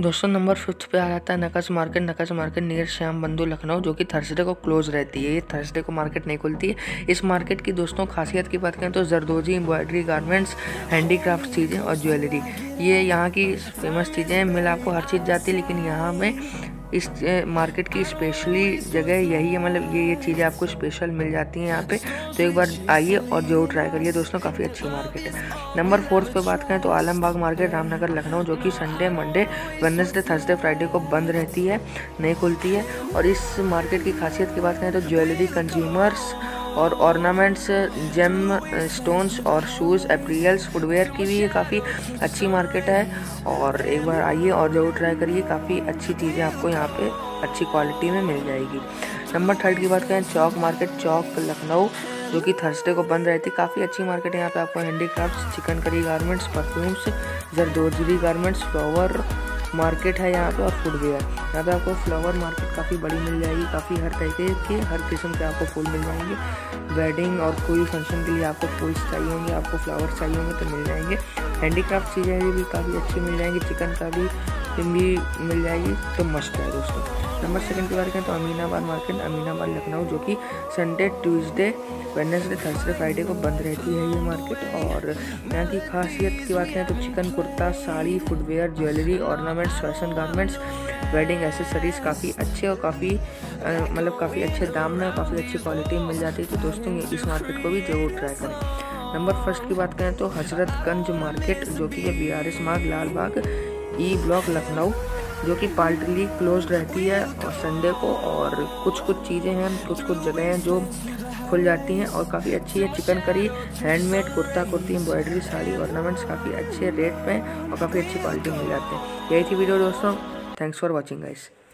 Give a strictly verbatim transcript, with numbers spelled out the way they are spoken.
दोस्तों number fifth पे आ जाता है Nakhas market. Nakhas market near Shyam Bandhu Lucknow, जो कि थर्सडे को क्लोज रहती है। ये थर्सडे को मार्केट नहीं खुलती है। इस मार्केट की दोस्तों खासियत की बात करें तो जरदोजी, एम्ब्रॉयडरी, गारमेंट्स, हैंडीक्राफ्ट चीज़ें और ज्वेलरी, ये यहाँ की फेमस चीज़ें हैं। मिल आपको हर चीज़ जाती है, लेकिन यहाँ में इस मार्केट की स्पेशली जगह यही है, मतलब ये ये चीज़ें आपको स्पेशल मिल जाती हैं यहाँ पे। तो एक बार आइए और जरूर ट्राई करिए दोस्तों, काफ़ी अच्छी मार्केट है। नंबर फोर्थ पे बात करें तो आलमबाग मार्केट, रामनगर लखनऊ, जो कि Sunday, Monday, Wednesday, Thursday, Friday को बंद रहती है, नहीं खुलती है। और इस मार्केट की खासियत की बात करें तो ज्वेलरी, कंज्यूमर्स और ऑर्नामेंट्स, जेम स्टोन्स और शूज़, एप्रियल्स, फुटवेयर की भी ये काफ़ी अच्छी मार्केट है। और एक बार आइए और ज़रूर ट्राई करिए, काफ़ी अच्छी चीज़ें आपको यहाँ पे अच्छी क्वालिटी में मिल जाएगी। नंबर थर्ड की बात करें चौक मार्केट, चौक लखनऊ, जो कि थर्सडे को बंद रहती है, काफ़ी अच्छी मार्केट है। यहाँ पे आपको handicrafts, chikankari garments, perfumes, zardozi garments, flower market है यहाँ पे, और फुटवेयर। यहाँ पे आपको फ्लावर मार्केट काफ़ी बड़ी मिल जाएगी, काफ़ी हर तरीके के हर किस्म के आपको फूल मिल जाएंगे। वेडिंग और कोई फंक्शन के लिए आपको फूल्स चाहिए होंगे, आपको फ्लावर्स चाहिए होंगे तो मिल जाएंगे। हैंडीक्राफ्ट चीज़ें भी काफ़ी अच्छी मिल जाएंगी, चिकन का भी भी मिल जाएगी, तो मस्त है दोस्तों। नंबर सेकंड की बात करें तो अमीनाबाद मार्केट, अमीनाबाद लखनऊ, जो कि Sunday, Tuesday, Wednesday, Thursday, Friday को बंद रहती है ये मार्केट। और यहाँ की खासियत की बात करें तो chikan kurta, sari, footwear, jewellery, ornaments, fashion garments, wedding accessories काफ़ी अच्छे और काफ़ी मतलब काफ़ी अच्छे दाम में, काफ़ी अच्छी क्वालिटी में मिल जाती है। तो दोस्तों इस मार्केट को भी ज़रूर ट्राई करें। नंबर फर्स्ट की बात करें तो हजरतगंज मार्केट, जो कि है बी आर एस मार्ग, लाल बाग, ई ब्लॉक, लखनऊ, जो कि पार्टली क्लोज रहती है और संडे को। और कुछ कुछ चीज़ें हैं, कुछ कुछ जगह हैं जो खुल जाती हैं और काफ़ी अच्छी है। Chikankari, handmade, kurta kurti, embroidery, sari, ornaments काफ़ी अच्छे रेट पे और काफ़ी अच्छी क्वालिटी मिल जाते हैं। यही थी वीडियो दोस्तों, थैंक्स फॉर वॉचिंग गाइस।